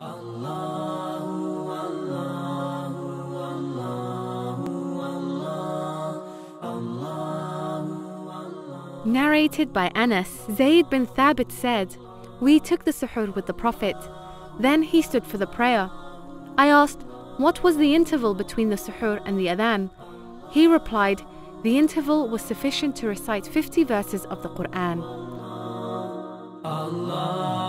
Narrated by Anas, Zayd bin Thabit said, "We took the suhoor with the Prophet. Then he stood for the prayer. I asked, what was the interval between the suhoor and the adhan? He replied, the interval was sufficient to recite 50 verses of the Quran."